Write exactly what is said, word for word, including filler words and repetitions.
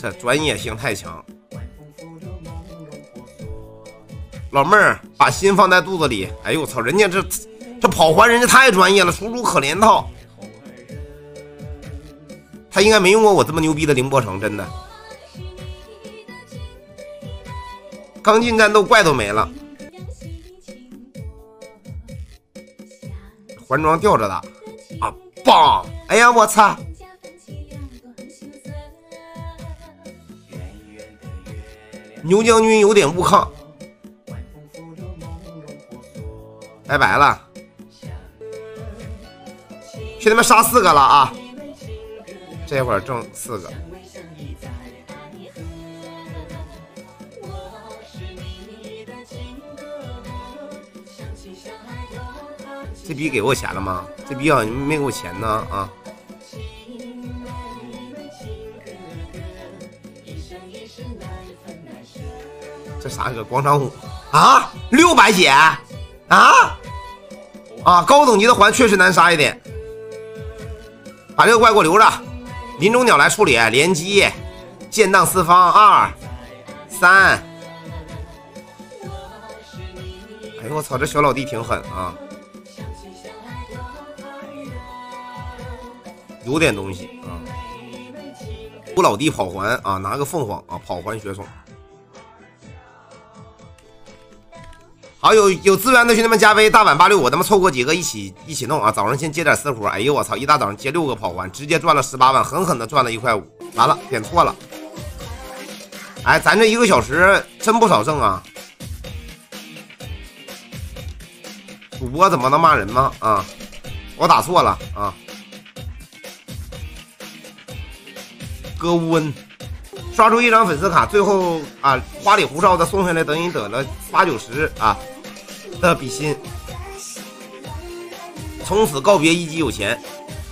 这专业性太强。老妹儿把心放在肚子里，哎呦我操，人家这这跑环人家太专业了，楚楚可怜套。他应该没用过我这么牛逼的凌波城，真的。刚进战斗怪都没了，环装吊着打啊，棒！哎呀我操！牛将军有点误抗。拜拜了，兄弟们杀四个了啊！这会儿剩四个，这逼给我钱了吗？这逼好像没给我钱呢啊！这啥个广场舞啊？六百血啊！啊，高等级的环确实难杀一点，把这个怪给我留着。林中鸟来处理，连击，剑荡四方，二三。哎呦我操，这小老弟挺狠啊，有点东西啊。我老弟跑环啊，拿个凤凰啊，跑环血宠。好，有有资源的兄弟们加微，大碗八六，我他妈凑过几个一起一起弄啊！早上先接点私活，哎呦我操，一大早上接六个跑环，直接赚了十八万，狠狠的赚了一块五。完了，点错了。哎，咱这一个小时真不少挣啊！主播怎么能骂人吗？啊，我打错了啊！哥乌恩刷出一张粉丝卡，最后啊花里胡哨的送下来，等于得了八九十啊的比心，从此告别一级有钱。